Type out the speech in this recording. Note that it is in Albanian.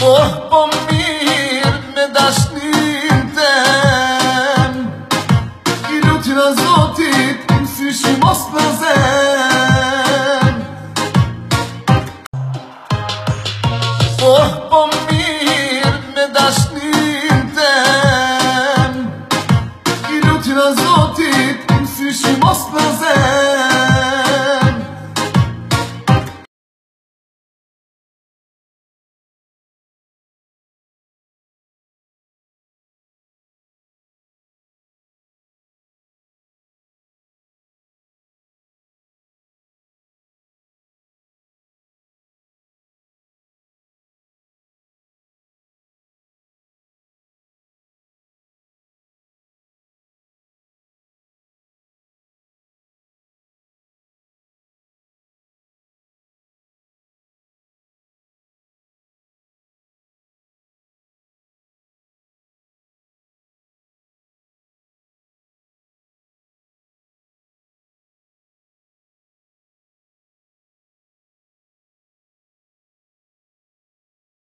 Oh, po mirë me dashnin tem, I lutja Zotit më syshi mos në zem. Oh, po mirë